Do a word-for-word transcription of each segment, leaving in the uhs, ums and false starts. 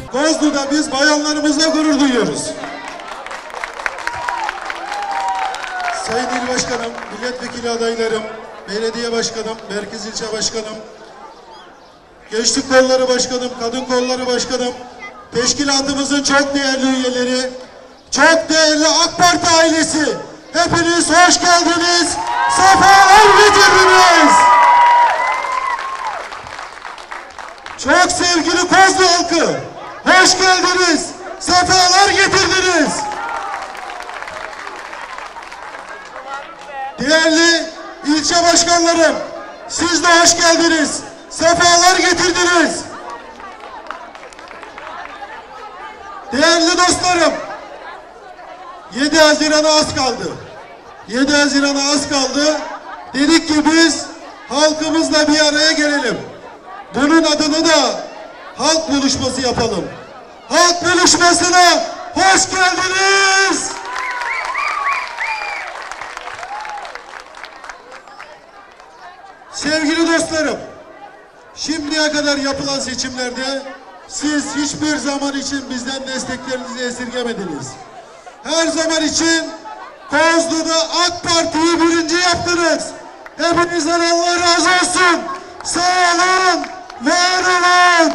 Kozlu'da biz bayanlarımızla gurur duyuyoruz. Sayın İl Başkanım, milletvekili adaylarım, belediye başkanım, merkez ilçe başkanım, gençlik kolları başkanım, kadın kolları başkanım, teşkilatımızın çok değerli üyeleri, çok değerli AK Parti ailesi, hepiniz hoş geldiniz, sefalar getirdiniz. Çok sevgili Kozlu halkı, hoş geldiniz, sefalar getirdiniz. Değerli ilçe başkanlarım, siz de hoş geldiniz, sefalar getirdiniz. Değerli dostlarım, yedi Haziran'a az kaldı. yedi Haziran'a az kaldı. Dedik ki biz halkımızla bir araya gelelim. Bunun adını da halk buluşması yapalım. Halk buluşmasına hoş geldiniz. Sevgili dostlarım, şimdiye kadar yapılan seçimlerde siz hiçbir zaman için bizden desteklerinizi esirgemediniz. Her zaman için Kozlu'da AK Parti'yi birinci yaptınız. Hepinizden Allah razı olsun. Sağ olun, var olun.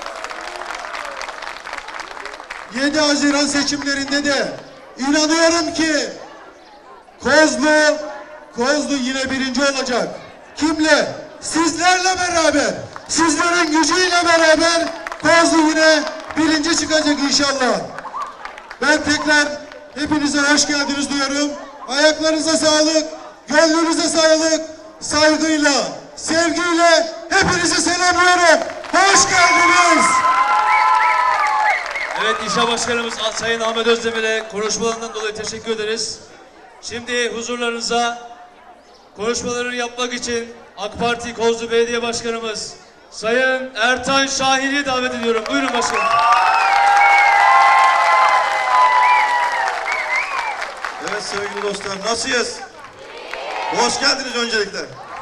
yedi Haziran seçimlerinde de inanıyorum ki Kozlu, Kozlu yine birinci olacak. Kimle? Sizlerle beraber. Sizlerin gücüyle beraber Kozlu yine birinci çıkacak inşallah. Ben tekrar hepinize hoş geldiniz diyorum. Ayaklarınıza sağlık, gönlünüze sağlık, saygıyla, sevgiyle hepinizi selamlıyorum. Hoş geldiniz. Evet, İlçe Başkanımız Sayın Ahmet Özdemir'e konuşmalarından dolayı teşekkür ederiz. Şimdi huzurlarınıza konuşmalarını yapmak için AK Parti Kozlu Belediye Başkanımız Sayın Ertan Şahin'i davet ediyorum. Buyurun başkanım. Evet sevgili dostlar, nasılsınız? Hoş geldiniz öncelikle.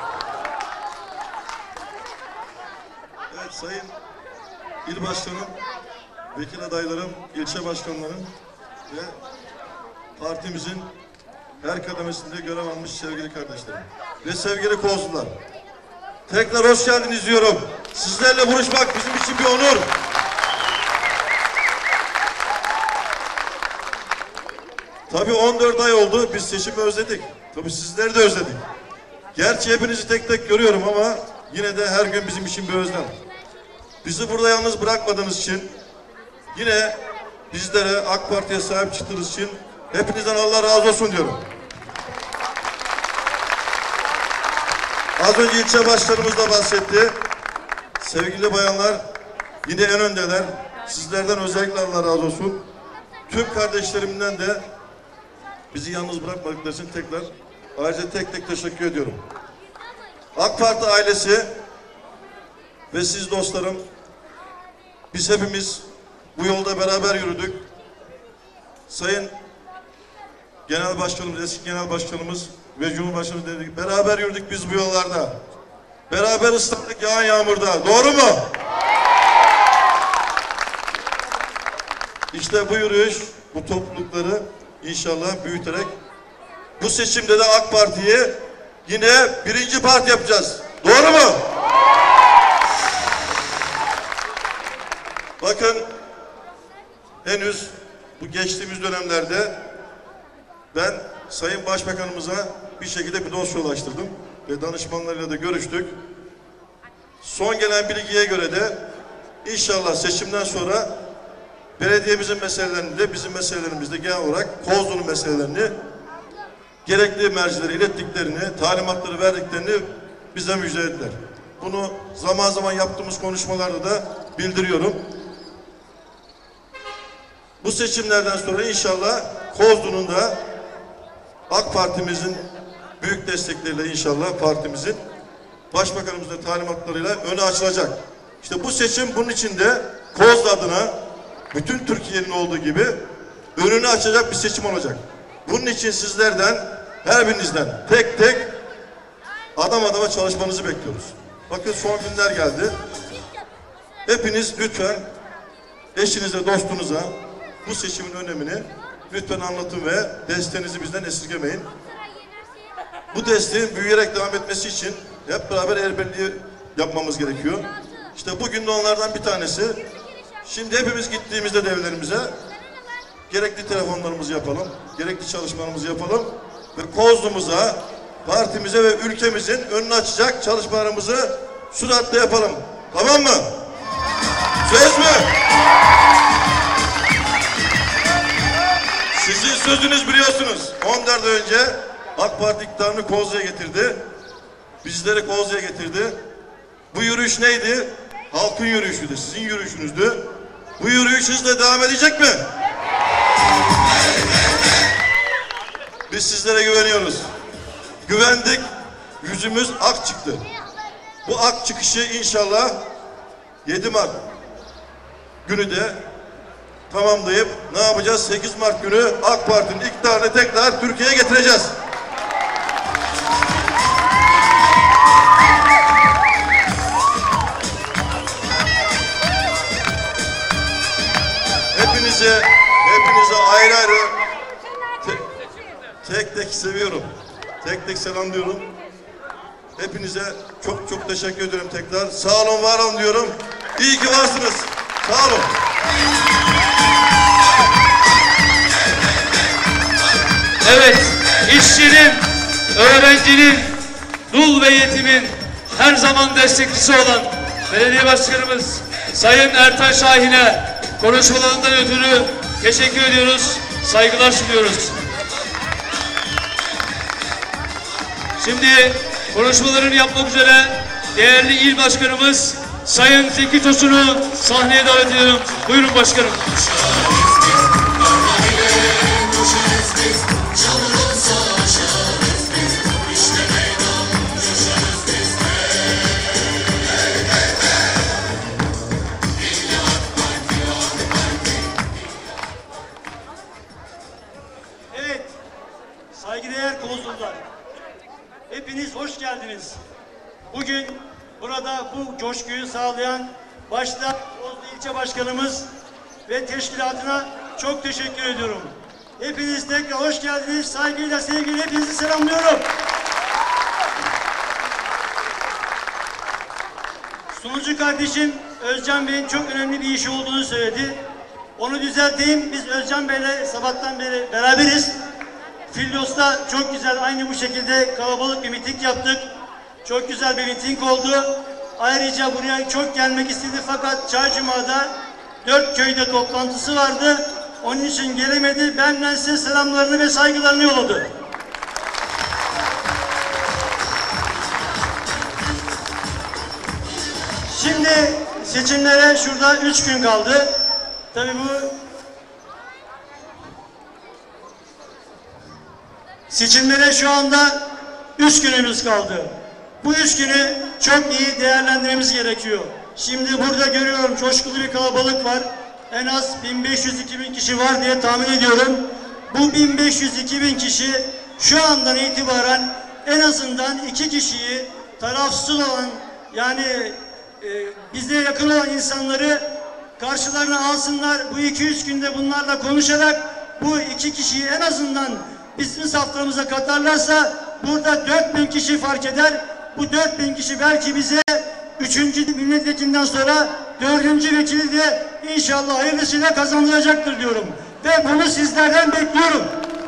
Evet sayın il başkanım, vekil adaylarım, ilçe başkanlarım ve partimizin her kademesinde görev almış sevgili kardeşlerim ve sevgili Kozlular. Tekrar hoş geldiniz diyorum. Sizlerle buluşmak bizim için bir onur. Tabii on dört ay oldu. Biz seçimi özledik. Tabii sizleri de özledik. Gerçi hepinizi tek tek görüyorum ama yine de her gün bizim için bir özlem. Bizi burada yalnız bırakmadığınız için, yine bizlere AK Parti'ye sahip çıktığınız için hepinizden Allah razı olsun diyorum. Az önce ilçe başkanımız da bahsetti. Sevgili bayanlar yine en öndeler. Sizlerden özellikle Allah razı olsun. Tüm kardeşlerimden de bizi yalnız bırakmadıkları için tekrar ayrıca tek tek teşekkür ediyorum. AK Parti ailesi ve siz dostlarım, biz hepimiz bu yolda beraber yürüdük. Sayın Genel Başkanımız, eski Genel Başkanımız ve Cumhurbaşkanımız dedik, beraber yürüdük biz bu yollarda. Beraber ıslandık yağan yağmurda. Doğru mu? İşte bu yürüyüş, bu toplulukları İnşallah büyüterek bu seçimde de AK Parti'yi yine birinci parti yapacağız. Doğru mu? Bakın henüz bu geçtiğimiz dönemlerde ben Sayın Başbakanımıza bir şekilde bir dosya ulaştırdım ve danışmanlarıyla da görüştük. Son gelen bilgiye göre de inşallah seçimden sonra belediyemizin meselelerini de bizim meselelerimizi de genel olarak Kozlu'nun meselelerini gerekli mercilere ilettiklerini, talimatları verdiklerini bize müjdelediler. Bunu zaman zaman yaptığımız konuşmalarda da bildiriyorum. Bu seçimlerden sonra inşallah Kozlu'nun da AK Parti'mizin büyük destekleriyle inşallah partimizin Başbakanımızın talimatlarıyla önü açılacak. İşte bu seçim bunun içinde Kozlu adına bütün Türkiye'nin olduğu gibi önünü açacak bir seçim olacak. Bunun için sizlerden, her birinizden tek tek adam adama çalışmanızı bekliyoruz. Bakın son günler geldi. Hepiniz lütfen eşinize, dostunuza bu seçimin önemini lütfen anlatın ve desteğinizi bizden esirgemeyin. Bu desteğin büyüyerek devam etmesi için hep beraber el birliği yapmamız gerekiyor. İşte bugün de onlardan bir tanesi. Şimdi hepimiz gittiğimizde devlerimize gerekli telefonlarımızı yapalım, gerekli çalışmalarımızı yapalım ve Kozlu'muza, partimize ve ülkemizin önünü açacak çalışmalarımızı süratle yapalım. Tamam mı? Söz mü? Sizin sözünüz biliyorsunuz. on dört ay önce AK Parti iktidarını Kozlu'ya getirdi. Bizleri Kozlu'ya getirdi. Bu yürüyüş neydi? Halkın yürüyüşüydü, sizin yürüyüşünüzdü. Bu yürüyüş hızla devam edecek mi? Biz sizlere güveniyoruz. Güvendik, yüzümüz ak çıktı. Bu ak çıkışı inşallah yedi Mart günü de tamamlayıp ne yapacağız? sekiz Mart günü AK Parti'nin iktidarını tekrar Türkiye'ye getireceğiz. Hepinize, hepinize ayrı ayrı te, tek tek seviyorum. Tek tek selamlıyorum. Hepinize çok çok teşekkür ederim tekrar. Sağ olun, var olun diyorum. İyi ki varsınız. Sağ olun. Evet, işçinin, öğrencinin, dul ve yetimin her zaman destekçisi olan belediye başkanımız Sayın Ertan Şahin'e konuşmalarından ötürü teşekkür ediyoruz, saygılar sunuyoruz. Şimdi konuşmalarını yapmak üzere değerli il başkanımız Sayın Zeki Tosun'u sahneye davet ediyorum. Buyurun başkanım. Evet, saygıdeğer Kozlular, hepiniz hoş geldiniz. Bugün burada bu coşkuyu sağlayan başta Kozlu İlçe Başkanımız ve teşkilatına çok teşekkür ediyorum. Hepiniz tekrar hoş geldiniz. Saygıyla, sevgiyle hepinizi selamlıyorum. Sunucu kardeşim Özcan Bey'in çok önemli bir işi olduğunu söyledi. Onu düzelteyim. Biz Özcan Bey'le sabahtan beri beraberiz. Filyos'ta çok güzel aynı bu şekilde kalabalık bir miting yaptık. Çok güzel bir miting oldu. Ayrıca buraya çok gelmek istedi fakat Çaycuma'da dört köyde toplantısı vardı. Onun için gelemedi. Benden size selamlarını ve saygılarını yolladı. Şimdi seçimlere şurada üç gün kaldı. Tabii bu seçimlere şu anda üç günümüz kaldı. Bu üç günü çok iyi değerlendirmemiz gerekiyor. Şimdi burada görüyorum coşkulu bir kalabalık var. En az bin beş yüz iki bin kişi var diye tahmin ediyorum. Bu bin beş yüz iki bin kişi şu andan itibaren en azından iki kişiyi tarafsız olan yani e, bize yakın olan insanları karşılarına alsınlar. Bu iki üç günde bunlarla konuşarak bu iki kişiyi en azından bizim saflarımıza katarlarsa burada dört bin kişi fark eder. Bu dört bin kişi belki bize üçüncü milletvekilinden sonra dördüncü vekili de inşallah hayırlısıyla kazandıracaktır diyorum. Ve bunu sizlerden bekliyorum.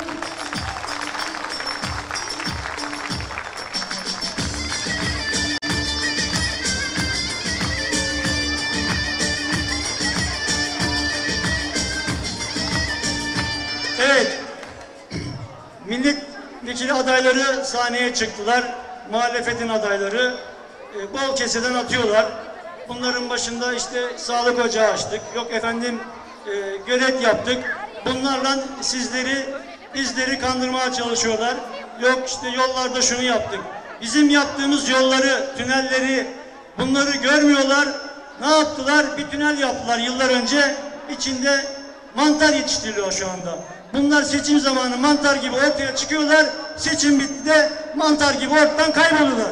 Evet. Milletvekili adayları sahneye çıktılar. Muhalefetin adayları e, bol keseden atıyorlar. Bunların başında işte sağlık ocağı açtık. Yok efendim e, gölet yaptık. Bunlarla sizleri, bizleri kandırmaya çalışıyorlar. Yok işte yollarda şunu yaptık. Bizim yaptığımız yolları, tünelleri bunları görmüyorlar. Ne yaptılar? Bir tünel yaptılar yıllar önce. İçinde mantar yetiştiriliyor şu anda. Bunlar seçim zamanı mantar gibi ortaya çıkıyorlar. Seçim bitti de mantar gibi ortadan kayboluyorlar.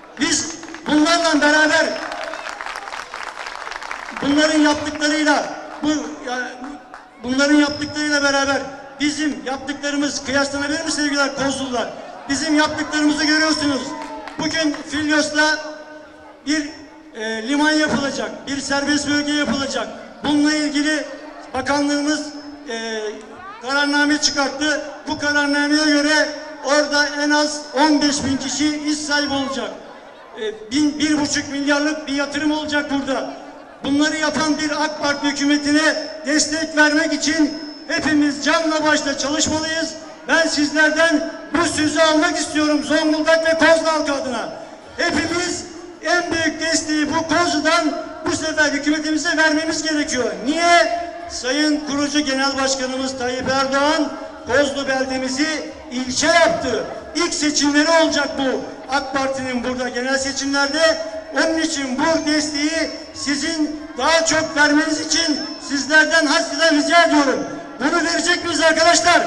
Biz bunlarla beraber bunların yaptıklarıyla bu yani, bunların yaptıklarıyla beraber bizim yaptıklarımız kıyaslanabilir mi sevgili Kozlular? Bizim yaptıklarımızı görüyorsunuz. Bugün Filyos'ta bir e, liman yapılacak, bir serbest bölge yapılacak. Bununla ilgili bakanlığımız e, kararname çıkarttı. Bu kararnameye göre orada en az on beş bin kişi iş sahibi olacak. E, bin, bir buçuk milyarlık bir yatırım olacak burada. Bunları yapan bir AK Parti hükümetine destek vermek için hepimiz canla başla çalışmalıyız. Ben sizlerden bu sözü almak istiyorum Zonguldak ve Kozlu halkı adına. Hepimiz en büyük desteği bu Kozlu'dan bu sefer hükümetimize vermemiz gerekiyor. Niye? Sayın kurucu Genel Başkanımız Tayyip Erdoğan Kozlu beldemizi ilçe yaptı. İlk seçimleri olacak bu AK Parti'nin burada genel seçimlerde. Onun için bu desteği sizin daha çok vermeniz için sizlerden hasreten rica ediyorum. Bunu verecek miyiz arkadaşlar?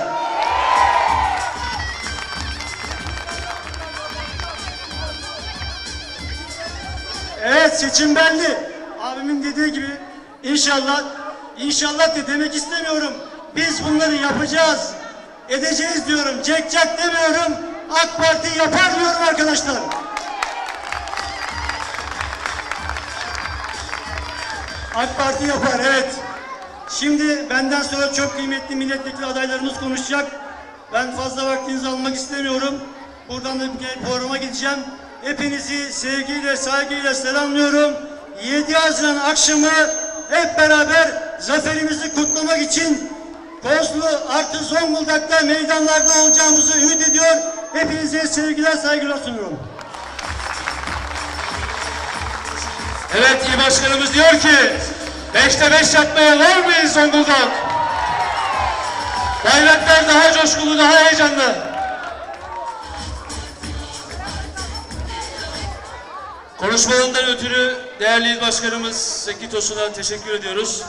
Evet, seçim belli. Abimin dediği gibi inşallah, inşallah de demek istemiyorum. Biz bunları yapacağız, edeceğiz diyorum. Cekcak demiyorum. AK Parti yapar diyorum arkadaşlar. AK Parti yapar, evet. Şimdi benden sonra çok kıymetli milletvekili adaylarımız konuşacak. Ben fazla vaktinizi almak istemiyorum. Buradan da bir programa gideceğim. Hepinizi sevgiyle, saygıyla selamlıyorum. yedi Haziran akşamı hep beraber zaferimizi kutlamak için Kozlu artı Zonguldak'ta meydanlarda olacağımızı ümit ediyor. Hepinize sevgiler, saygılar sunuyorum. Evet, İl Başkanımız diyor ki beşte beş yapmaya var mıyız Zonguldak? Bayraklar daha coşkulu, daha heyecanlı. Konuşmalarından ötürü değerli İl Başkanımız Zeki Tosun'a teşekkür ediyoruz.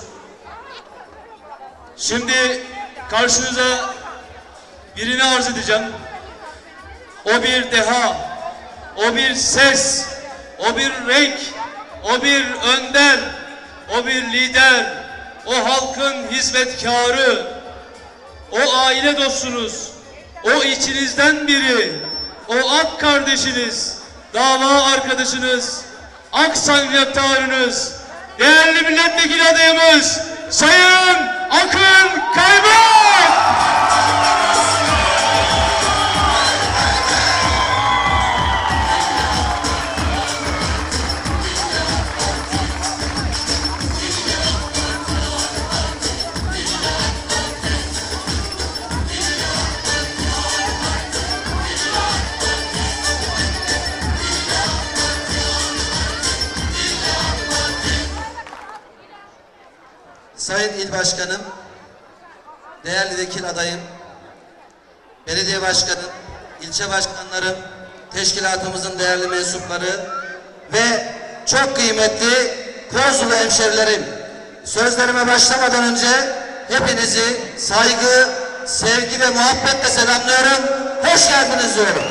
Şimdi karşınıza birini arz edeceğim. O bir deha, o bir ses, o bir renk, o bir önder, o bir lider, o halkın hizmetkarı, o aile dostunuz, o içinizden biri, o ak kardeşiniz, dava arkadaşınız, ak sanattarınız, değerli milletvekili adayımız Sayın Akın Kaymak! Sayın İl Başkanım, değerli vekil adayım, belediye başkanım, ilçe başkanlarım, teşkilatımızın değerli mensupları ve çok kıymetli Kozlu hemşerilerim, sözlerime başlamadan önce hepinizi saygı, sevgi ve muhabbetle selamlıyorum. Hoş geldiniz diyorum.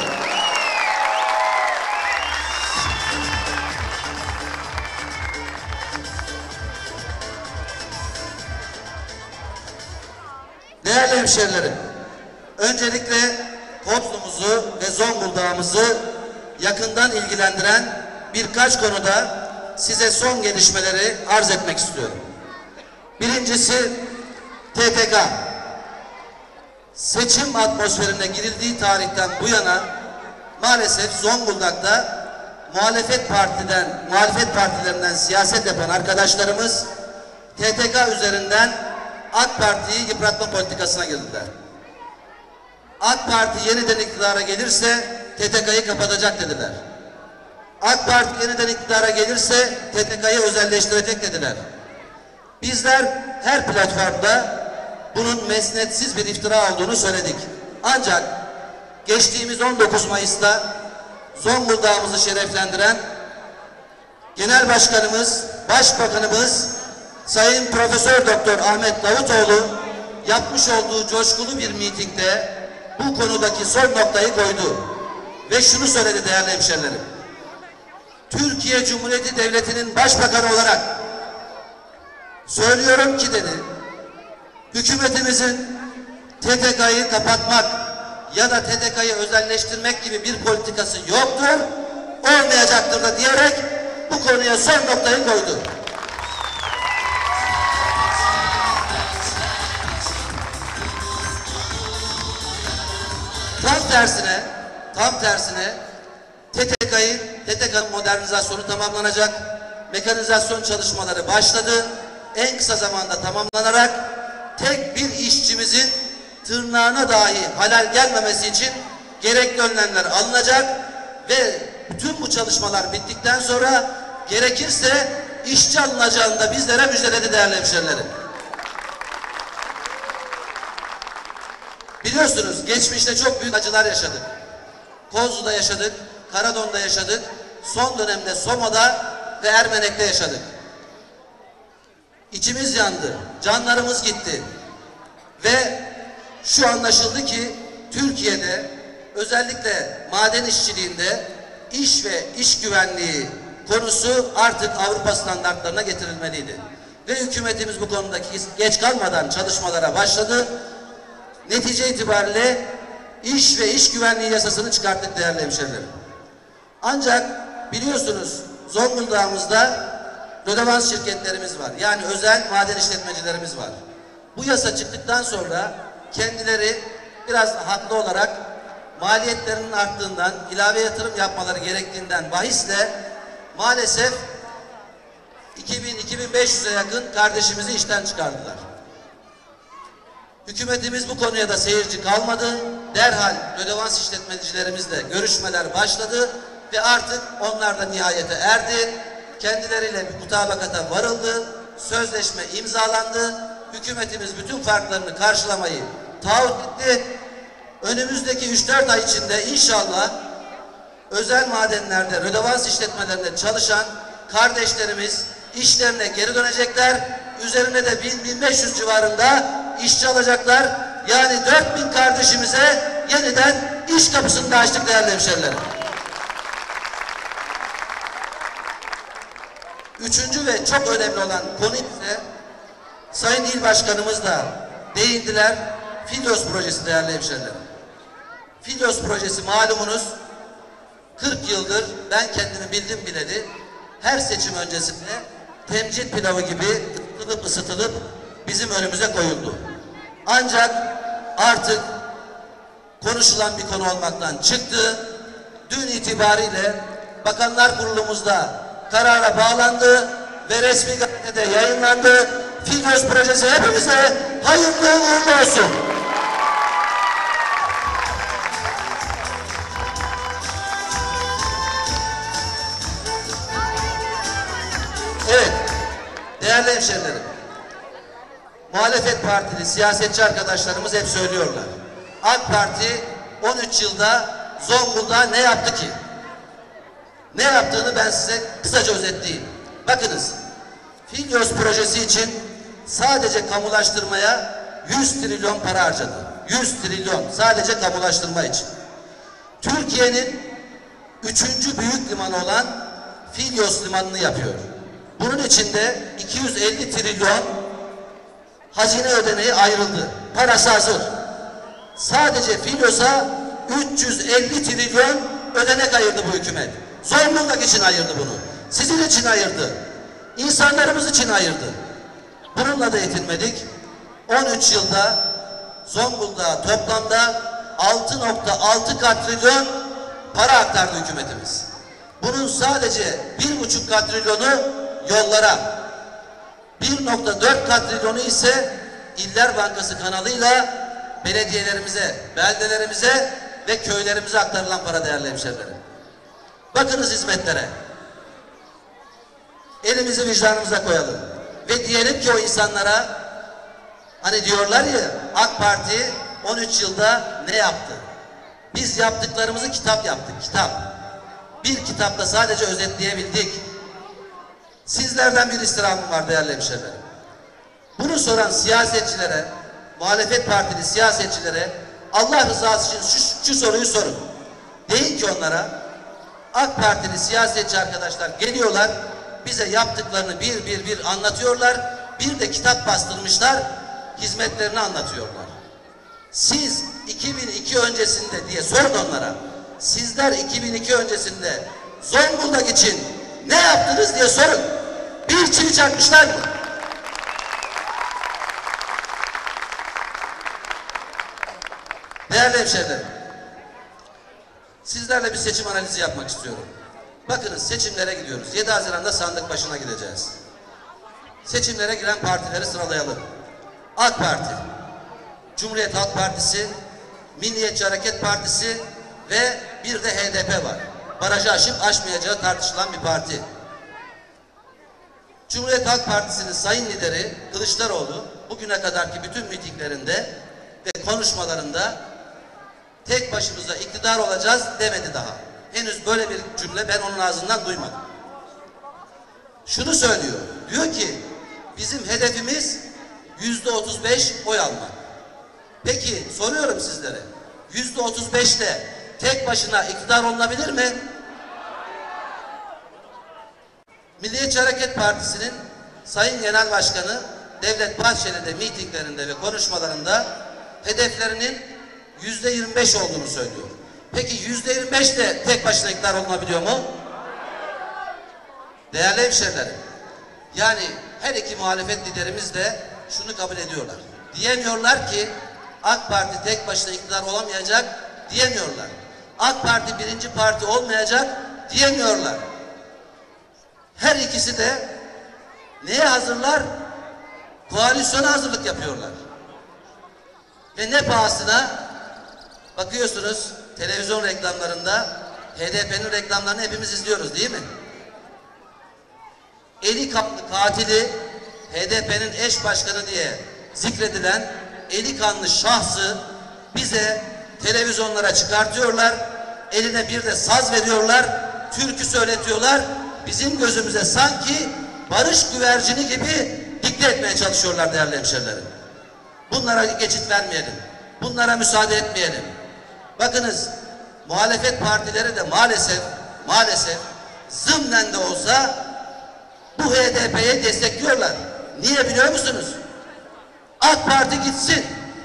Değerli hemşerilerim, öncelikle Kozlu'muzu ve Zonguldak'ımızı yakından ilgilendiren birkaç konuda size son gelişmeleri arz etmek istiyorum. Birincisi T T K. Seçim atmosferine girildiği tarihten bu yana maalesef Zonguldak'ta muhalefet partiden, muhalefet partilerinden siyaset yapan arkadaşlarımız T T K üzerinden AK Parti'yi yıpratma politikasına girdiler. AK Parti yeniden iktidara gelirse T T K'yı kapatacak dediler. AK Parti yeniden iktidara gelirse T T K'yı özelleştirecek dediler. Bizler her platformda bunun mesnetsiz bir iftira olduğunu söyledik. Ancak geçtiğimiz on dokuz Mayıs'ta Zonguldak'ımızı şereflendiren Genel Başkanımız, Başbakanımız Sayın Profesör Doktor Ahmet Davutoğlu yapmış olduğu coşkulu bir mitingde bu konudaki son noktayı koydu. Ve şunu söyledi değerli hemşerilerim. Türkiye Cumhuriyeti Devleti'nin başbakanı olarak Söylüyorum ki dedi, hükümetimizin T T K'yı kapatmak ya da T T K'yı özelleştirmek gibi bir politikası yoktur, olmayacaktır da diyerek bu konuya son noktayı koydu. Tam tersine, tam tersine T T K'yı, T T K'nın modernizasyonu tamamlanacak, mekanizasyon çalışmaları başladı. En kısa zamanda tamamlanarak tek bir işçimizin tırnağına dahi halal gelmemesi için gerekli önlemler alınacak ve bütün bu çalışmalar bittikten sonra gerekirse işçi alınacağını da bizlere müjdeledi değerli hemşerilerim. Biliyorsunuz geçmişte çok büyük acılar yaşadık. Kozlu'da yaşadık, Karadon'da yaşadık, son dönemde Soma'da ve Ermenek'te yaşadık. İçimiz yandı, canlarımız gitti ve şu anlaşıldı ki Türkiye'de özellikle maden işçiliğinde iş ve iş güvenliği konusu artık Avrupa standartlarına getirilmeliydi. Ve hükümetimiz bu konudaki geç kalmadan çalışmalara başladı. Netice itibariyle iş ve iş güvenliği yasasını çıkarttık değerli hemşerilerim. Ancak biliyorsunuz Zonguldak'ımızda rödevans şirketlerimiz var. Yani özel maden işletmecilerimiz var. Bu yasa çıktıktan sonra kendileri biraz haklı olarak maliyetlerinin arttığından, ilave yatırım yapmaları gerektiğinden bahisle maalesef iki bin iki bin beş yüze yakın kardeşimizi işten çıkardılar. Hükümetimiz bu konuya da seyirci kalmadı. Derhal rödevans işletmecilerimizle görüşmeler başladı ve artık onlar da nihayete erdi. Kendileriyle bir mutabakata varıldı. Sözleşme imzalandı. Hükümetimiz bütün farklarını karşılamayı taahhüt etti. Önümüzdeki üç dört ay içinde inşallah özel madenlerde, rödevans işletmelerinde çalışan kardeşlerimiz işlerine geri dönecekler. Üzerine de bin bin beş yüz civarında işçi alacaklar. Yani dört bin kardeşimize yeniden iş kapısını da açtık değerli hemşerilerim. Üçüncü ve çok önemli olan konu ise Sayın İl Başkanımız da değindiler. Filyos projesi değerli hemşerilerim. Filyos projesi malumunuz kırk yıldır ben kendimi bildim bileli her seçim öncesinde temcit pilavı gibi ısıtılıp ısıtılıp bizim önümüze koyuldu. Ancak artık konuşulan bir konu olmaktan çıktı. Dün itibariyle Bakanlar Kurulumuzda karara bağlandı ve resmi gazetede yayınlandı. Filyos projesi hepimize hayırlı uğurlu olsun. Evet, değerli hemşerilerim, muhalefet partili siyasetçi arkadaşlarımız hep söylüyorlar. AK Parti on üç yılda Zonguldak'a ne yaptı ki? Ne yaptığını ben size kısaca özetleyeyim. Bakınız, Filyos projesi için sadece kamulaştırmaya yüz trilyon para harcadı. yüz trilyon sadece kamulaştırma için. Türkiye'nin üçüncü büyük limanı olan Filyos limanını yapıyor. Bunun içinde iki yüz elli trilyon hazine ödeneği ayrıldı. Parası hazır. Sadece Filyos'a üç yüz elli trilyon ödenek ayırdı bu hükümet. Zonguldak için ayırdı bunu. Sizin için ayırdı. İnsanlarımız için ayırdı. Bununla da yetinmedik. on üç yılda Zonguldak'a toplamda altı nokta altı katrilyon para aktardı hükümetimiz. Bunun sadece bir buçuk katrilyonu yollara, bir nokta dört katrilyonu ise İller Bankası kanalıyla belediyelerimize, beldelerimize ve köylerimize aktarılan para değerli hemşerilerim. Bakınız hizmetlere. Elimizi vicdanımıza koyalım. Ve diyelim ki o insanlara, hani diyorlar ya AK Parti on üç yılda ne yaptı? Biz yaptıklarımızı kitap yaptık, kitap. Bir kitapta sadece özetleyebildik. Sizlerden bir istirhamım var değerli hemşerilerim. Bunu soran siyasetçilere, muhalefet partili siyasetçilere Allah rızası için şu, şu soruyu sorun. Deyin ki onlara, AK Partili siyasetçi arkadaşlar geliyorlar, bize yaptıklarını bir bir bir anlatıyorlar. bir de kitap bastırmışlar, hizmetlerini anlatıyorlar. Siz iki bin iki öncesinde diye sorun onlara. Sizler iki bin iki öncesinde Zonguldak için ne yaptınız diye sorun. Bir çivi çakmışlar mı? Değerli hemşehrilerim, sizlerle bir seçim analizi yapmak istiyorum. Bakınız, seçimlere gidiyoruz. yedi Haziran'da sandık başına gideceğiz. Seçimlere giren partileri sıralayalım. AK Parti, Cumhuriyet Halk Partisi, Milliyetçi Hareket Partisi ve bir de H D P var. Barajı aşıp aşmayacağı tartışılan bir parti. Cumhuriyet Halk Partisi'nin sayın lideri Kılıçdaroğlu bugüne kadarki bütün mitinglerinde ve konuşmalarında tek başımıza iktidar olacağız demedi daha. Henüz böyle bir cümle ben onun ağzından duymadım. Şunu söylüyor. Diyor ki bizim hedefimiz yüzde otuz beş oy almak. Peki soruyorum sizlere. Yüzde otuz beşle tek başına iktidar olunabilir mi? Milliyetçi Hareket Partisi'nin Sayın Genel Başkanı Devlet Bahçeli'de mitinglerinde ve konuşmalarında hedeflerinin yüzde yirmi beş olduğunu söylüyor. Peki yüzde yirmi beşle tek başına iktidar olunabiliyor mu? Değerli hemşehrilerim, yani her iki muhalefet liderimiz de şunu kabul ediyorlar. Diyemiyorlar ki AK Parti tek başına iktidar olamayacak, diyemiyorlar. AK Parti birinci parti olmayacak, diyemiyorlar. Her ikisi de neye hazırlar? Koalisyona hazırlık yapıyorlar. Ve ne pahasına? Bakıyorsunuz televizyon reklamlarında H D P'nin reklamlarını hepimiz izliyoruz, değil mi? Eli kanlı katili, H D P'nin eş başkanı diye zikredilen eli kanlı şahsı bize televizyonlara çıkartıyorlar. Eline bir de saz veriyorlar, türkü söyletiyorlar. Bizim gözümüze sanki barış güvercini gibi dikte etmeye çalışıyorlar değerli hemşerilerim. Bunlara geçit vermeyelim. Bunlara müsaade etmeyelim. Bakınız, muhalefet partileri de maalesef maalesef zımnen de olsa bu H D P'ye destekliyorlar. Niye biliyor musunuz? AK Parti gitsin.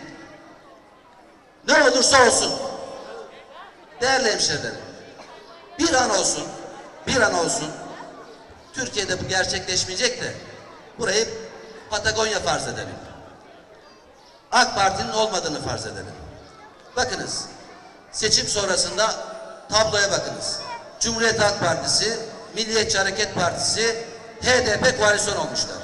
Ne olursa olsun. Değerli hemşerilerim, bir an olsun, bir an olsun Türkiye'de bu gerçekleşmeyecek de burayı Patagonya farz edelim. AK Parti'nin olmadığını farz edelim. Bakınız, seçim sonrasında tabloya bakınız. Cumhuriyet Halk Partisi, Milliyetçi Hareket Partisi, H D P koalisyon olmuşlar.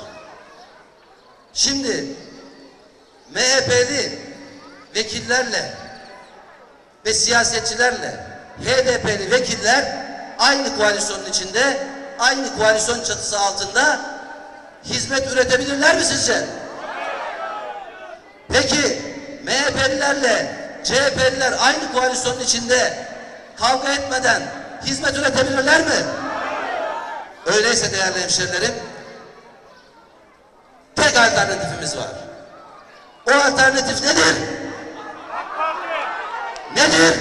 Şimdi M H P'li vekillerle ve siyasetçilerle H D P'li vekiller aynı koalisyonun içinde, aynı koalisyon çatısı altında hizmet üretebilirler mi sizce? Peki M H P'lilerle C H P'liler aynı koalisyonun içinde kavga etmeden hizmet üretebilirler mi? Öyleyse değerli hemşerilerim, tek alternatifimiz var. O alternatif nedir? Nedir?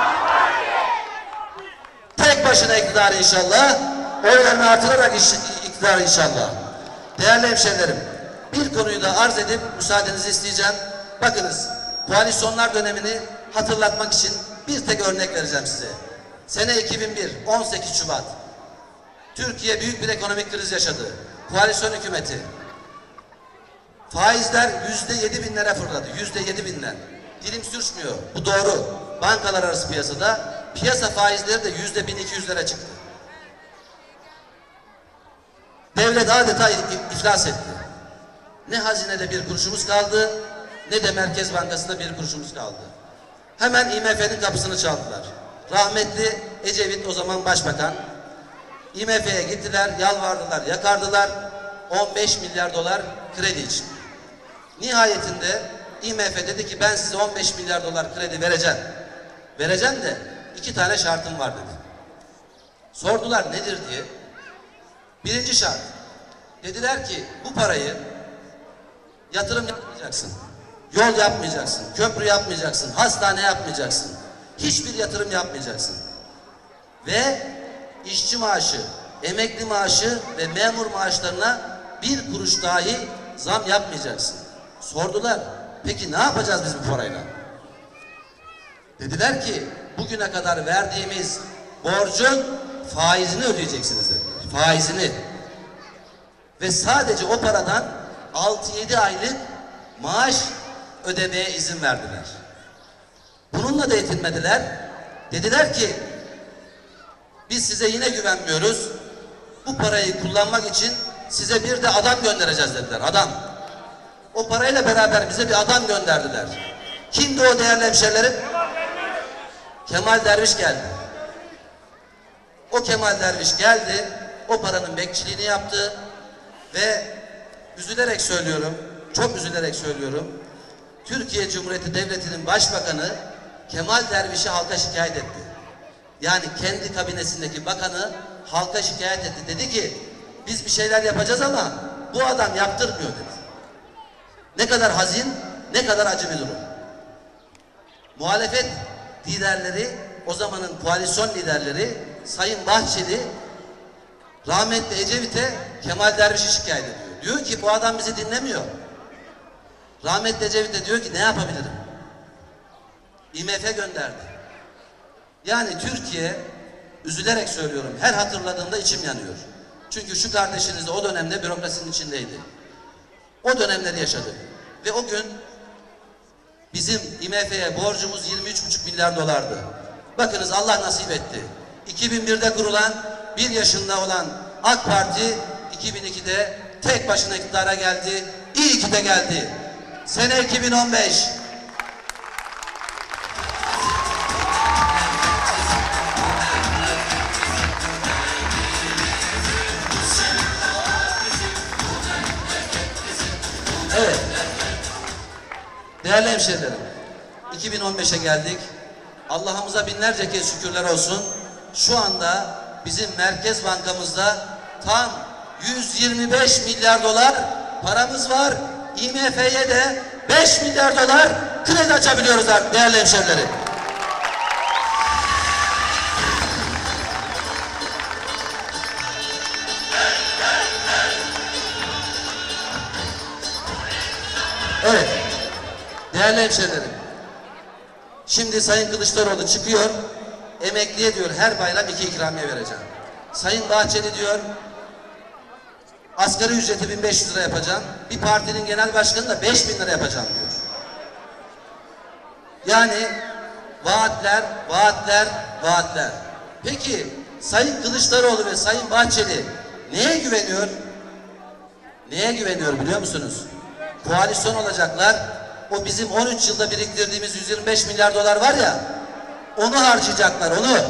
Tek başına iktidar inşallah, oylarını artırarak iktidar inşallah. Değerli hemşerilerim, bir konuyu da arz edip müsaadenizi isteyeceğim. Bakınız, koalisyonlar dönemini hatırlatmak için bir tek örnek vereceğim size. Sene iki bin bir, on sekiz Şubat. Türkiye büyük bir ekonomik kriz yaşadı. Koalisyon hükümeti. Faizler yüzde yedi binlere fırladı. Yüzde yedi binler. Dilim sürçmüyor. Bu doğru. Bankalar arası piyasada piyasa faizleri de yüzde bin iki yüzlere çıktı. Devlet adeta iflas etti. Ne hazinede bir kuruşumuz kaldı, ne de Merkez Bankası'nda bir kuruşumuz kaldı. Hemen I M F'nin kapısını çaldılar. Rahmetli Ecevit, o zaman başbakan, I M F'ye gittiler, yalvardılar, yakardılar. on beş milyar dolar kredi için. Nihayetinde I M F dedi ki ben size on beş milyar dolar kredi vereceğim. Vereceğim de iki tane şartım var dedi. Sordular nedir diye. Birinci şart. Dediler ki bu parayı yatırım yapmayacaksın. Yol yapmayacaksın. Köprü yapmayacaksın. Hastane yapmayacaksın. Hiçbir yatırım yapmayacaksın. Ve işçi maaşı, emekli maaşı ve memur maaşlarına bir kuruş dahi zam yapmayacaksın. Sordular, peki ne yapacağız biz bu parayla? Dediler ki, bugüne kadar verdiğimiz borcun faizini ödeyeceksiniz dediler. Faizini. Ve sadece o paradan altı yedi aylık maaş ödemeye izin verdiler. Bununla da yetinmediler. Dediler ki, biz size yine güvenmiyoruz. Bu parayı kullanmak için size bir de adam göndereceğiz dediler. Adam. O parayla beraber bize bir adam gönderdiler. Kimdi o değerli hemşerilerim? Kemal Derviş geldi. O Kemal Derviş geldi. O paranın bekçiliğini yaptı. Ve üzülerek söylüyorum, çok üzülerek söylüyorum. Türkiye Cumhuriyeti Devleti'nin başbakanı Kemal Derviş'i halka şikayet etti. Yani kendi kabinesindeki bakanı halka şikayet etti. Dedi ki biz bir şeyler yapacağız ama bu adam yaptırmıyor dedi. Ne kadar hazin, ne kadar acı bir durum. Muhalefet liderleri, o zamanın koalisyon liderleri Sayın Bahçeli rahmetli Ecevit'e Kemal Derviş'i şikayet ediyor. Diyor ki bu adam bizi dinlemiyor. Rahmetli Ecevit de diyor ki ne yapabilirim? I M F gönderdi. Yani Türkiye, üzülerek söylüyorum, her hatırladığımda içim yanıyor. Çünkü şu kardeşiniz de o dönemde bürokrasinin içindeydi. O dönemleri yaşadı. Ve o gün bizim I M F'ye borcumuz yirmi üç buçuk milyar dolardı. Bakınız Allah nasip etti. iki bin birde kurulan, bir yaşında olan AK Parti iki bin ikide tek başına iktidara geldi. İyi ki de geldi. Sene iki bin on beş. Evet. Değerli hemşehrilerim, iki bin on beşe geldik. Allah'ımıza binlerce kez şükürler olsun. Şu anda bizim Merkez Bankamızda tam yüz yirmi beş milyar dolar paramız var. I M F'ye de beş milyar dolar kredi açabiliyoruz değerli hemşehrilerim. Evet. Değerli hemşehrilerim. Şimdi Sayın Kılıçdaroğlu çıkıyor. Emekliye diyor her bayram iki ikramiye vereceğim. Sayın Bahçeli diyor asgari ücreti bin beş yüz lira yapacağım. Bir partinin genel başkanı da beş bin lira yapacağım diyor. Yani vaatler, vaatler, vaatler. Peki Sayın Kılıçdaroğlu ve Sayın Bahçeli neye güveniyor? Neye güveniyor biliyor musunuz? Koalisyon olacaklar. O bizim on üç yılda biriktirdiğimiz yüz yirmi beş milyar dolar var ya, onu harcayacaklar, onu.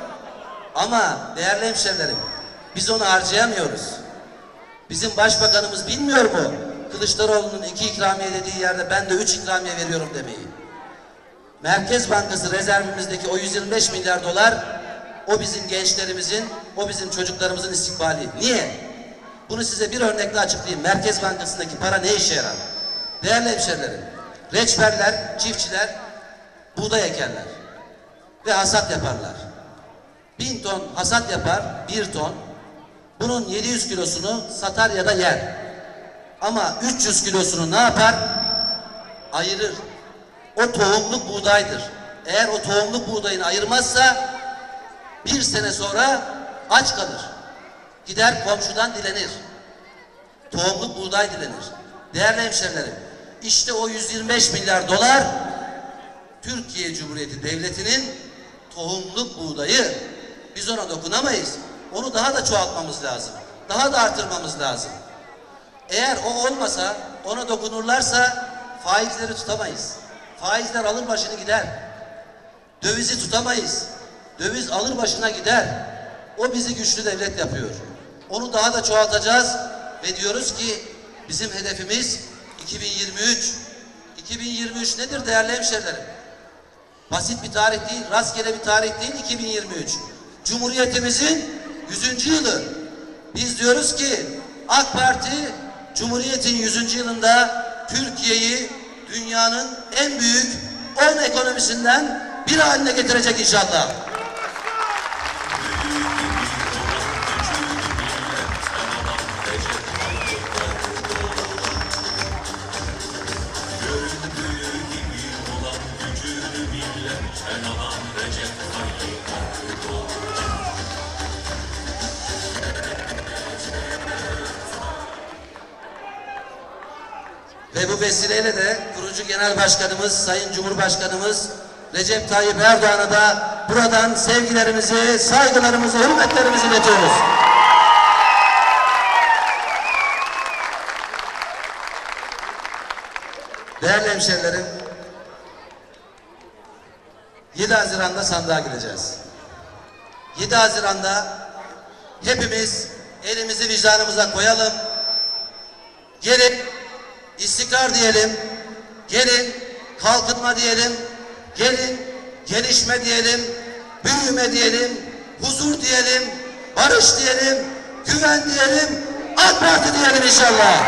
Ama değerli hemşerilerim, biz onu harcayamıyoruz. Bizim başbakanımız bilmiyor mu? Kılıçdaroğlu'nun iki ikramiye dediği yerde ben de üç ikramiye veriyorum demeyi. Merkez Bankası rezervimizdeki o yüz yirmi beş milyar dolar, o bizim gençlerimizin, o bizim çocuklarımızın istikbali. Niye? Bunu size bir örnekle açıklayayım. Merkez Bankası'ndaki para ne işe yarar? Değerli hemşerilerim, reçberler, çiftçiler buğday ekerler ve hasat yaparlar. Bin ton hasat yapar, bir ton. Bunun yedi yüz kilosunu satar ya da yer. Ama üç yüz kilosunu ne yapar? Ayırır. O tohumluk buğdaydır. Eğer o tohumluk buğdayını ayırmazsa bir sene sonra aç kalır. Gider komşudan dilenir. Tohumluk buğday dilenir. Değerli hemşerilerim, işte o yüz yirmi beş milyar dolar Türkiye Cumhuriyeti Devleti'nin tohumluk buğdayı. Biz ona dokunamayız. Onu daha da çoğaltmamız lazım. Daha da artırmamız lazım. Eğer o olmasa, ona dokunurlarsa faizleri tutamayız. Faizler alır başını gider. Dövizi tutamayız. Döviz alır başına gider. O bizi güçlü devlet yapıyor. Onu daha da çoğaltacağız ve diyoruz ki bizim hedefimiz iki bin yirmi üç. iki bin yirmi üç nedir değerli hemşerilerim? Basit bir tarih değil, rastgele bir tarih değil iki bin yirmi üç. Cumhuriyetimizin yüzüncü yılı. Biz diyoruz ki AK Parti Cumhuriyet'in yüzüncü yılında Türkiye'yi dünyanın en büyük on ekonomisinden biri haline getirecek inşallah. Ve bu vesileyle de kurucu genel başkanımız Sayın Cumhurbaşkanımız Recep Tayyip Erdoğan'a da buradan sevgilerimizi, saygılarımızı, hürmetlerimizi iletiyoruz. Değerli hemşehrilerim, yedi Haziran'da sandığa gideceğiz. yedi Haziran'da hepimiz elimizi vicdanımıza koyalım. Gelin istikrar diyelim, gelin kalkınma diyelim, gelin gelişme diyelim, büyüme diyelim, huzur diyelim, barış diyelim, güven diyelim, AK Parti diyelim inşallah.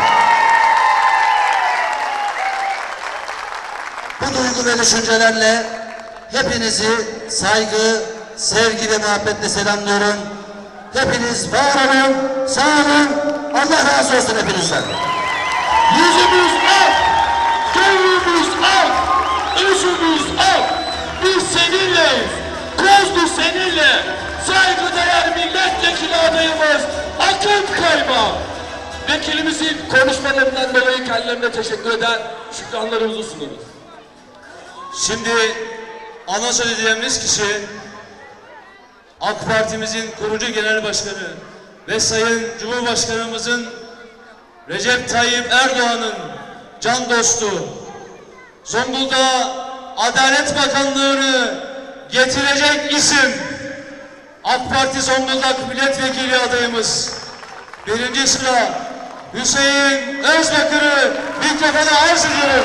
Bu duygu ve düşüncelerle hepinizi saygı, sevgi ve muhabbetle selamlıyorum. Hepiniz var olun, sağ olun, Allah razı olsun hepinizden. Yüzümüz ak, gönlümüz ak, özümüz ak. Biz seninleyiz, Kozlu seninle. Saygıdeğer milletvekili adayımız Akın Kaymak. Vekilimizin konuşmalarından dolayı kendilerine teşekkür eder, şükranlarımızı sunarız. Şimdi ana söz edeceğimiz kişi AK Parti'mizin kurucu genel başkanı ve Sayın Cumhurbaşkanımızın Recep Tayyip Erdoğan'ın can dostu, Zonguldak'a Adalet Bakanlığı'nı getirecek isim AK Parti Zonguldak Milletvekili adayımız birinci sıra Hüseyin Özbakır'ı mikrofona arz ediyorum.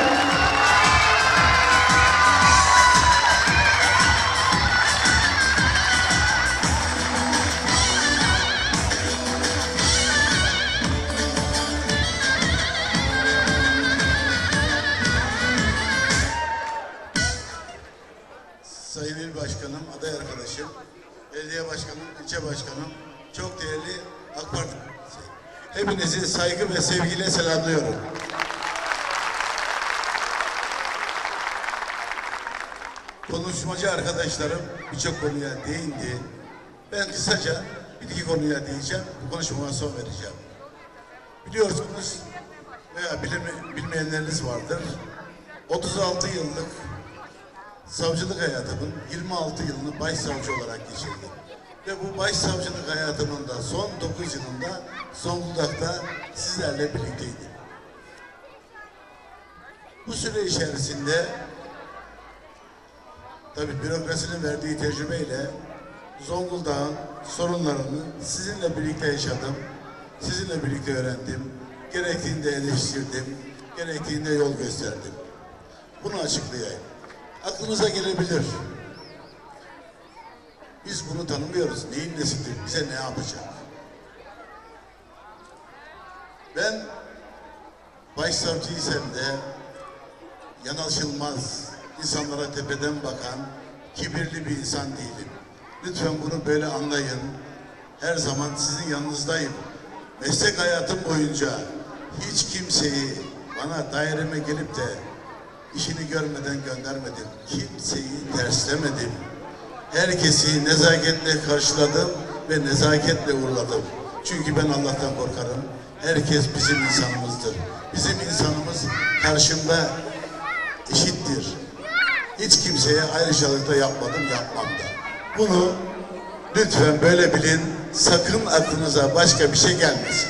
Sayın İl Başkanım, aday arkadaşım, belediye başkanım, ilçe başkanım, çok değerli AK Parti. Hepinizi saygı ve sevgiyle selamlıyorum. Konuşmacı arkadaşlarım birçok konuya değindi. Ben kısaca bir iki konuya değineceğim, bu konuşmama son vereceğim. Biliyorsunuz veya bilme, bilmeyenleriniz vardır. otuz altı yıllık savcılık hayatımın yirmi altı yılını başsavcı olarak geçirdim. Ve bu başsavcılık hayatımın da son dokuz yılında Zonguldak'ta sizlerle birlikteydim. Bu süre içerisinde tabii bürokrasinin verdiği tecrübeyle Zonguldak'ın sorunlarını sizinle birlikte yaşadım. Sizinle birlikte öğrendim. Gerektiğinde eleştirdim. Gerektiğinde yol gösterdim. Bunu açıklayayım. Aklınıza gelebilir. Biz bunu tanımıyoruz. Neyin nesidir? Bize ne yapacak? Ben başsavcıysam de yanaşılmaz, insanlara tepeden bakan, kibirli bir insan değilim. Lütfen bunu böyle anlayın. Her zaman sizin yanınızdayım. Meslek hayatım boyunca hiç kimseyi bana daireme gelip de işini görmeden göndermedim. Kimseyi terslemedim. Herkesi nezaketle karşıladım ve nezaketle uğurladım. Çünkü ben Allah'tan korkarım. Herkes bizim insanımızdır. Bizim insanımız karşımda eşittir. Hiç kimseye ayrıcalık da yapmadım, yapmam da. Bunu lütfen böyle bilin. Sakın aklınıza başka bir şey gelmesin.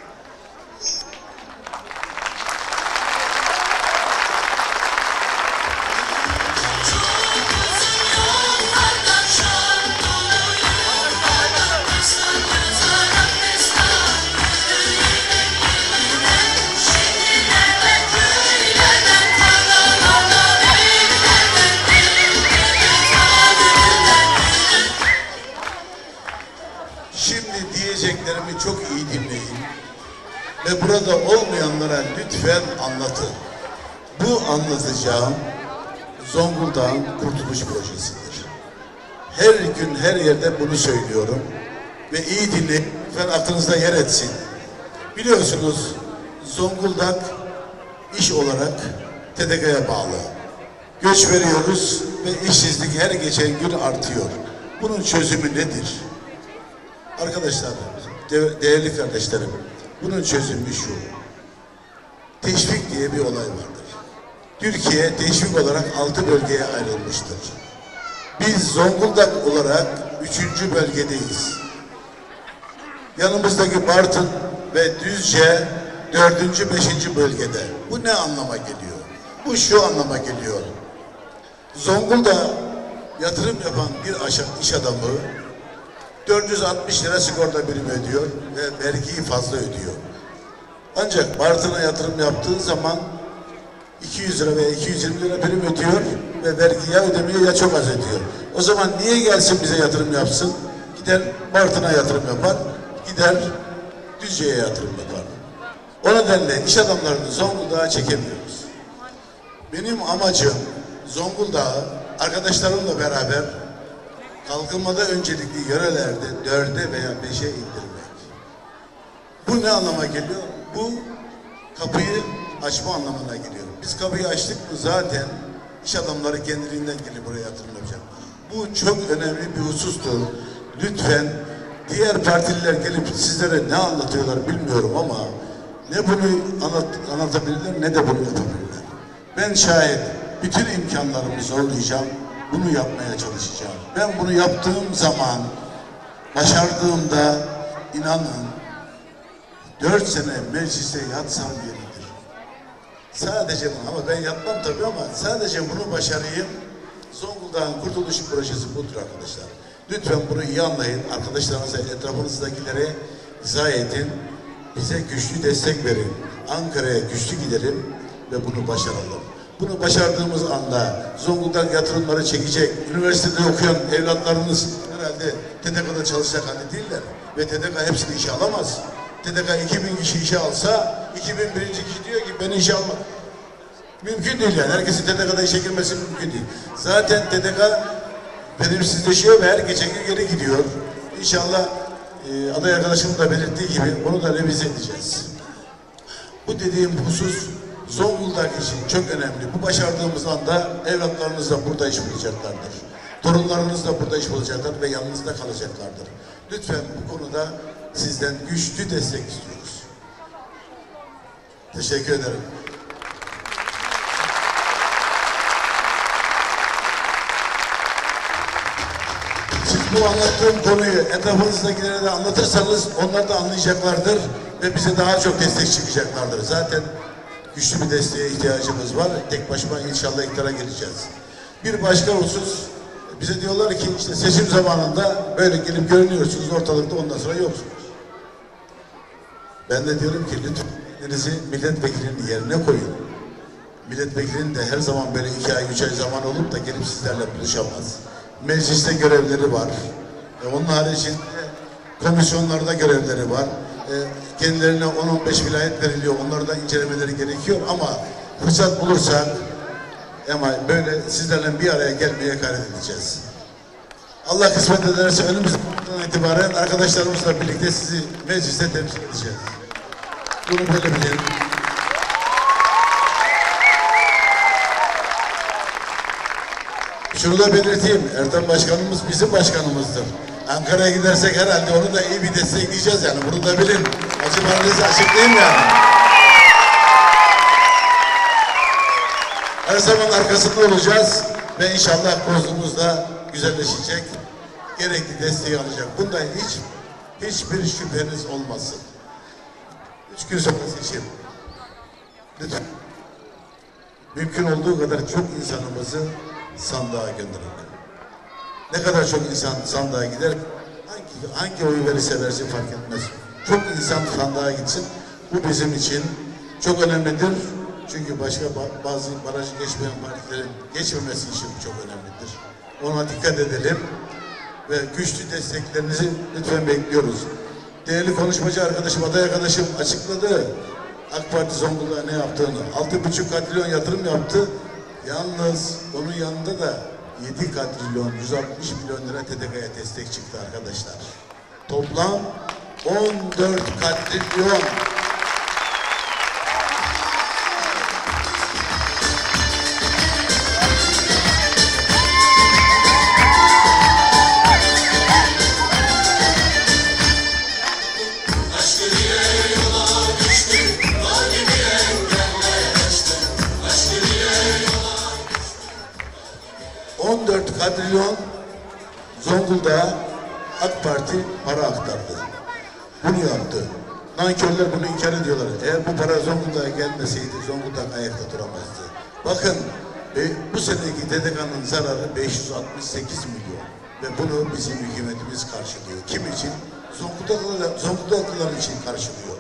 Şimdi diyeceklerimi çok iyi dinleyin ve burada olmayanlara lütfen anlatın. Bu anlatacağım Zonguldak'ın kurtuluş projesidir. Her gün her yerde bunu söylüyorum ve iyi dinleyin, lütfen aklınızda yer etsin. Biliyorsunuz Zonguldak iş olarak T D K'ya bağlı. göç veriyoruz ve işsizlik her geçen gün artıyor. Bunun çözümü nedir? Arkadaşlar, de- değerli kardeşlerim, bunun çözümü şu. Teşvik diye bir olay vardır. Türkiye teşvik olarak altı bölgeye ayrılmıştır. Biz Zonguldak olarak üçüncü bölgedeyiz. Yanımızdaki Bartın ve Düzce dördüncü, beşinci bölgede. Bu ne anlama geliyor? Bu şu anlama geliyor. Zonguldak'a yatırım yapan bir iş adamı dört yüz altmış lira sigorta primi ödüyor ve vergiyi fazla ödüyor. Ancak Bartın'a yatırım yaptığı zaman iki yüz lira veya iki yüz yirmi lira prim ödüyor ve vergi ya ödemiyor ya çok az ödüyor. O zaman niye gelsin bize yatırım yapsın? Gider Bartın'a yatırım yapar, gider Düzce'ye yatırım yapar. O nedenle iş adamlarını Zonguldak'a çekemiyoruz. Benim amacım Zonguldak'ı arkadaşlarımla beraber kalkınmada öncelikli yörelerde dörde veya beşe indirmek. Bu ne anlama geliyor? Bu kapıyı açma anlamına geliyor. Biz kapıyı açtık mı zaten iş adamları kendiliğinden gelip buraya yatırım yapacak. Bu çok önemli bir husustur. Lütfen diğer partililer gelip sizlere ne anlatıyorlar bilmiyorum ama ne bunu anlat, anlatabilirler ne de bunu yapabilirler. Ben şayet bütün imkanlarımı zorlayacağım, bunu yapmaya çalışacağım. Ben bunu yaptığım zaman, başardığımda inanın dört sene meclise yatsam yeridir. Sadece bunu, ama ben yapmam tabii ama sadece bunu başarayım. Zonguldak'ın kurtuluş projesi budur arkadaşlar. Lütfen bunu iyi anlayın. Arkadaşlarınıza, etrafınızdakilere izah edin. Bize güçlü destek verin. Ankara'ya güçlü gidelim ve bunu başaralım. Bunu başardığımız anda Zonguldak yatırımları çekecek. Üniversitede okuyan evlatlarınız herhalde T D K'da çalışacak halde değiller. Ve T D K hepsini işe alamaz. T D K iki bin kişi işe alsa iki bin birinci kişi diyor ki ben işe almam. Mümkün değil yani. Herkesin T D K'da işe girmesi mümkün değil. Zaten T D K verimsizleşiyor ve her geçen gün geri gidiyor. İnşallah e, aday arkadaşımın da belirttiği gibi onu da revize edeceğiz. Bu dediğim husus Zonguldak için çok önemli. Bu başardığımız anda evlatlarınız da burada iş bulacaklardır. Torunlarınız da burada iş bulacaklar ve yanınızda kalacaklardır. Lütfen bu konuda sizden güçlü destek istiyoruz. Teşekkür ederim. Siz bu anlattığım konuyu etrafınızdakilere de anlatırsanız onlar da anlayacaklardır ve bize daha çok destek çıkacaklardır. Zaten güçlü bir desteğe ihtiyacımız var. Tek başıma inşallah iktidara geleceğiz. Bir başka husus, bize diyorlar ki işte seçim zamanında böyle gelip görünüyorsunuz ortalıkta, ondan sonra yoksunuz. Ben de diyorum ki lütfen elinizi milletvekilinin yerine koyun. Milletvekilinin de her zaman böyle iki ay, üç ay zaman olup da gelip sizlerle buluşamaz. Mecliste görevleri var. E, onun haricinde komisyonlarda görevleri var. E, kendilerine on on beş vilayet veriliyor. Onları da incelemeleri gerekiyor ama fırsat bulursak ama böyle sizlerle bir araya gelmeye gayret edeceğiz. Allah kısmet ederse önümüzden itibaren arkadaşlarımızla birlikte sizi mecliste temsil edeceğiz. Bunu böyle bilin. Şunu da belirteyim, Ertan Başkanımız bizim başkanımızdır. Ankara'ya gidersek herhalde onu da iyi bir destekleyeceğiz yani, bunu da bilin. Acılarınızı açıklayayım yani. Her zaman arkasında olacağız ve inşallah kozumuz da güzelleşecek. Gerekli desteği alacak. Bunda hiç hiçbir şüpheniz olmasın. Üç gün sonra seçim. Lütfen. Mümkün olduğu kadar çok insanımızı sandığa gönderin. Ne kadar çok insan sandığa gider, hangi, hangi oyu verirse versin fark etmez. Çok insan sandığa gitsin. Bu bizim için çok önemlidir. Çünkü başka bazı barajı geçmeyen partilerin geçmemesi için çok önemlidir. Ona dikkat edelim ve güçlü desteklerinizi lütfen bekliyoruz. Değerli konuşmacı arkadaşım, aday arkadaşım açıkladı. AK Parti Zonguldak'a ne yaptığını. Altı buçuk katrilyon yatırım yaptı. Yalnız onun yanında da yedi katrilyon yüz altmış milyon lira T D K'ya destek çıktı arkadaşlar. Toplam on dört katrilyon. Zonguldak'a AK Parti para aktardı. Bunu yaptı. Nankörler bunu inkar ediyorlar. Eğer bu para Zonguldak'a gelmeseydi Zonguldak ayakta duramazdı. Bakın e, bu seneki D D K'nın zararı beş yüz altmış sekiz milyon. Ve bunu bizim hükümetimiz karşılıyor. Kim için? Zonguldaklılar, Zonguldaklılar için karşılıyor.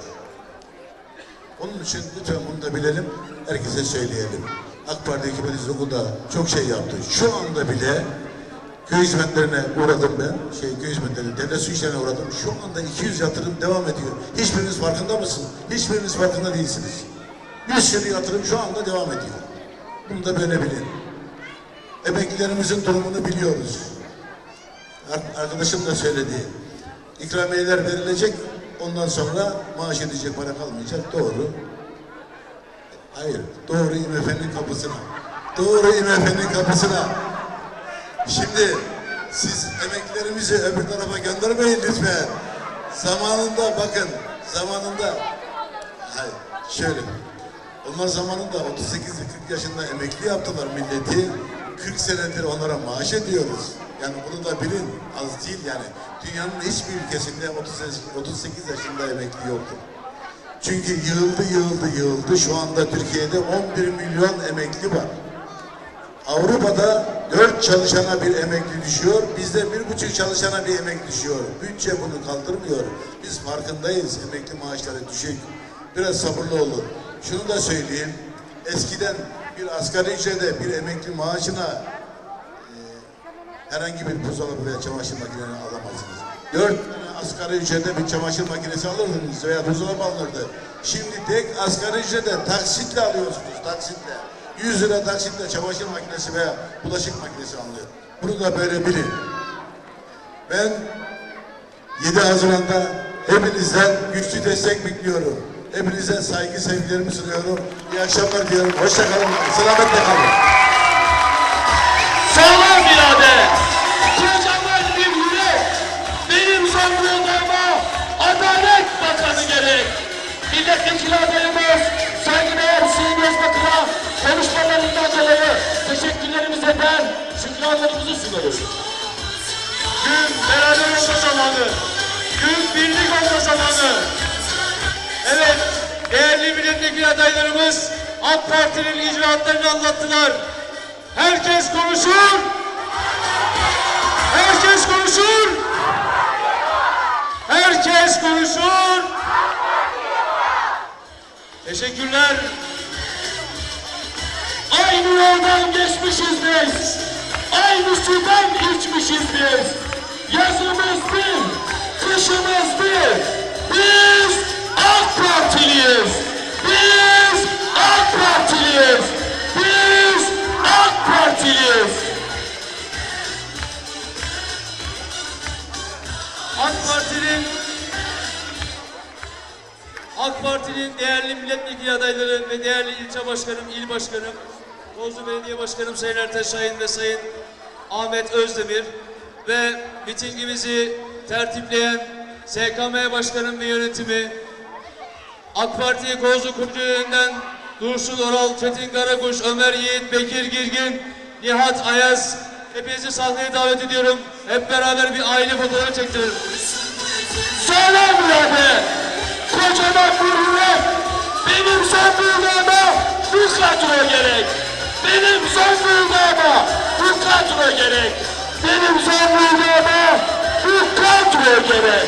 Onun için lütfen bunu da bilelim, herkese söyleyelim. AK Parti hükümeti Zonguldak'a çok şey yaptı. Şu anda bile köy hizmetlerine uğradım ben. Şey, köy hizmetlerine, devlet su işlerine uğradım. Şu anda iki yüz yatırım devam ediyor. Hiçbiriniz farkında mısınız? Hiçbiriniz farkında değilsiniz. Bir sürü yatırım şu anda devam ediyor. Bunu da böyle bilin. Emeklilerimizin durumunu biliyoruz. Arkadaşım da söyledi. İkramiyeler verilecek, ondan sonra maaş edecek para kalmayacak. Doğru. Hayır, doğru İ M F'nin kapısına. Doğru İ M F'nin kapısına. Şimdi siz emeklilerimizi öbür tarafa göndermeyin lütfen. Zamanında bakın, zamanında hayır, şöyle. Onlar zamanında otuz sekiz kırk yaşında emekli yaptılar milleti. kırk senedir onlara maaş ediyoruz. Yani bunu da bilin, az değil yani. Dünyanın hiçbir ülkesinde otuz sekiz yaşında emekli yoktur. Çünkü yığıldı, yığıldı, yığıldı. Şu anda Türkiye'de on bir milyon emekli var. Avrupa'da dört çalışana bir emekli düşüyor. Bizde bir buçuk çalışana bir emekli düşüyor. Bütçe bunu kaldırmıyor. Biz farkındayız. Emekli maaşları düşük. Biraz sabırlı olun. Şunu da söyleyeyim. Eskiden bir asgari ücrete bir emekli maaşına e, herhangi bir buzdolabı veya çamaşır makinesi alamazsınız. Dört tane asgari ücrete bir çamaşır makinesi alırdınız veya buzdolabı alınırdı. Şimdi tek asgari ücrete taksitle alıyorsunuz. Taksitle. yüz lira taksitle çamaşır makinesi veya bulaşık makinesi alınıyor. Bunu da böyle bilin. Ben yedi Haziran'da hepinizden güçlü destek bekliyorum. Hepinize saygı sevgilerimi sunuyorum. İyi akşamlar diyorum. Hoşça kalın. Selametle kalın. Sağlam irade, kocaman bir yürek, benim Zonguldak'ıma Adalet Bakanı gerek. Milletvekili adayımız saygıdeğer Hüseyin Özbakan'a konuşmalarından dolayı teşekkürlerimizi eder, şükranlarımızı sunarız. Gün beraber olma zamanı. Gün birlik olma zamanı. Evet, değerli milletvekili adaylarımız AK Parti'nin icraatlarını anlattılar. Herkes konuşur. Herkes konuşur. Herkes konuşur. Teşekkürler. Aynı yoldan geçmişiz biz. Aynı sudan içmişiz biz. Yazımız bir, kışımız bir. Biz AK Partiliyiz. Biz AK Partiliyiz. Biz AK Partiliyiz. AK Parti'nin AK Parti'nin değerli milletvekili adayları ve değerli ilçe başkanım, il başkanım, Kozlu Belediye Başkanım Sayın Ertaş Şahin ve Sayın Ahmet Özdemir ve mitingimizi tertipleyen S K M Başkanım ve yönetimi, AK Parti Kozlu Kurucularından Dursun Oral, Çetin Karakuş, Ömer Yiğit, Bekir Girgin, Nihat Ayaz, hepinizi sahneye davet ediyorum. Hep beraber bir aile fotoğrafı çektirelim. Sağlam irade, kocaman bir yürek, benim Zonguldak'ıma bu kadro gerek. Benim Zonguldak'ıma bu kadro gerek. Benim Zonguldak'ıma bu kadro gerek.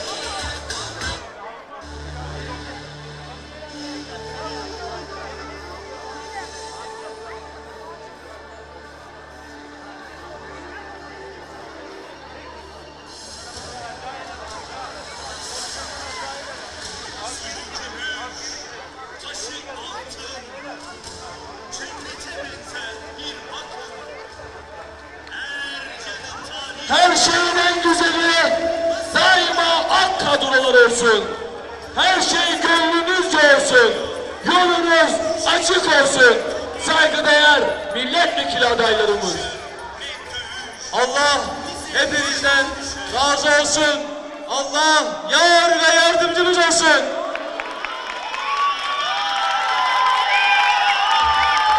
Her şeyin en güzeli daima ak kadrolar olsun. Her şey gönlünüzce olsun. Yolunuz açık olsun. Saygıdeğer milletvekili adaylarımız. Allah hepinizden razı olsun. Allah yar ve yardımcımız olsun.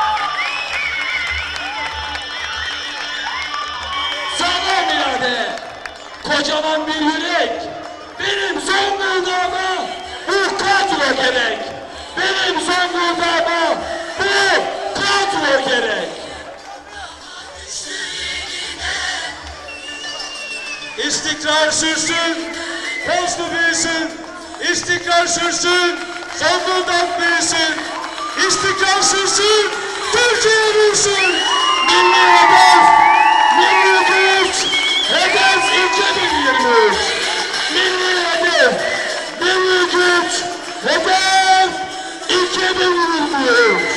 Sağlam irade, kocaman bir yürek. Benim Zonguldak'a bu kadro gerek. Benim Zonguldak'a bu kadro gerek. İstikrar sürsün, Kozlu büyüsün. İstikrar sürsün, Zonguldak büyüsün. İstikrar sürsün, Türkiye büyüsün. Milli hedef, milli güç, hedef iki bin yirmi üç. Milli hedef, milli güç, hedef iki bin yirmi üç.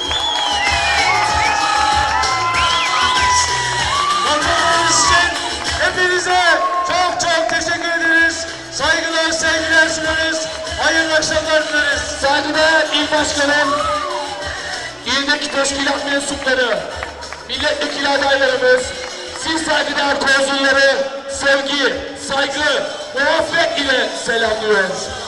Katıldığınız için hepinize çok çok teşekkür ederiz. Saygılar, sevgiler sunarız. Hayırlı akşamlar dileriz. Saygıdeğer İl Başkanım, ildeki teşkilat mensupları, milletvekili adaylarımız, siz saygıdeğer kozulları sevgi, saygı, muhabbet ile selamlıyoruz.